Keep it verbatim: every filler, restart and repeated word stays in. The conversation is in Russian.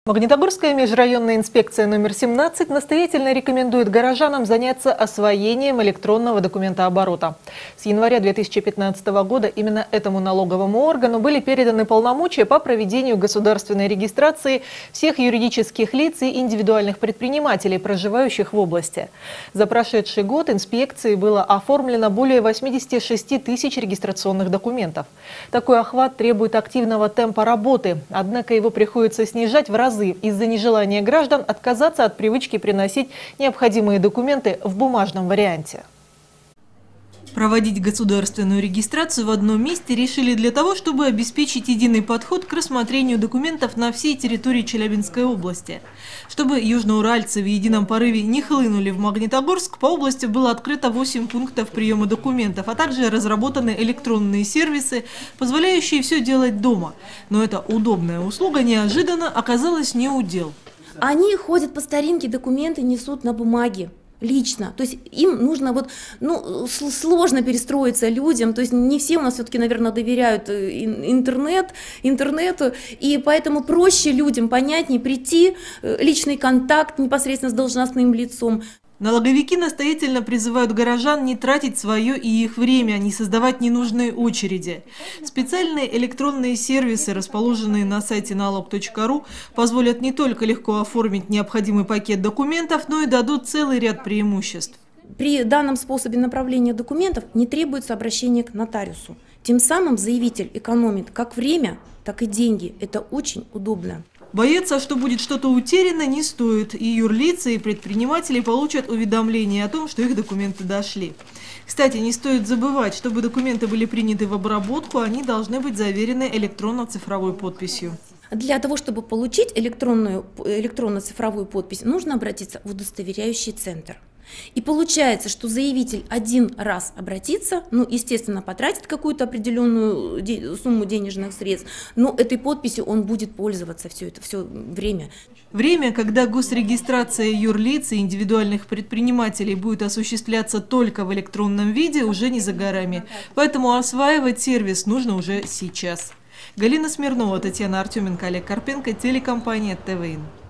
Магнитогорская межрайонная инспекция номер семнадцать настоятельно рекомендует горожанам заняться освоением электронного документооборота. С января две тысячи пятнадцатого года именно этому налоговому органу были переданы полномочия по проведению государственной регистрации всех юридических лиц и индивидуальных предпринимателей, проживающих в области. За прошедший год инспекции было оформлено более восьмидесяти шести тысяч регистрационных документов. Такой охват требует активного темпа работы, однако его приходится снижать в разы из-за нежелания граждан отказаться от привычки приносить необходимые документы в бумажном варианте. Проводить государственную регистрацию в одном месте решили для того, чтобы обеспечить единый подход к рассмотрению документов на всей территории Челябинской области. Чтобы южноуральцы в едином порыве не хлынули в Магнитогорск, по области было открыто восемь пунктов приема документов, а также разработаны электронные сервисы, позволяющие все делать дома. Но эта удобная услуга неожиданно оказалась не удел. Они ходят по старинке, документы несут на бумаге. Лично, то есть им нужно вот, ну, сложно перестроиться людям, то есть не все у нас все-таки, наверное, доверяют интернет, интернету, и поэтому проще людям, понятнее прийти, личный контакт непосредственно с должностным лицом. Налоговики настоятельно призывают горожан не тратить свое и их время, не создавать ненужные очереди. Специальные электронные сервисы, расположенные на сайте налог точка ру, позволят не только легко оформить необходимый пакет документов, но и дадут целый ряд преимуществ. При данном способе направления документов не требуется обращение к нотариусу. Тем самым заявитель экономит как время, так и деньги. Это очень удобно. Бояться, что будет что-то утеряно, не стоит. И юрлицы, и предприниматели получат уведомление о том, что их документы дошли. Кстати, не стоит забывать, чтобы документы были приняты в обработку, они должны быть заверены электронно-цифровой подписью. Для того, чтобы получить электронную, электронно-цифровую подпись, нужно обратиться в удостоверяющий центр. И получается, что заявитель один раз обратится, ну, естественно, потратит какую-то определенную де- сумму денежных средств, но этой подписью он будет пользоваться все это все время. Время, когда госрегистрация юрлиц и индивидуальных предпринимателей будет осуществляться только в электронном виде, уже не за горами. Поэтому осваивать сервис нужно уже сейчас. Галина Смирнова, Татьяна Артеменко, Олег Карпенко, телекомпания ТВИН.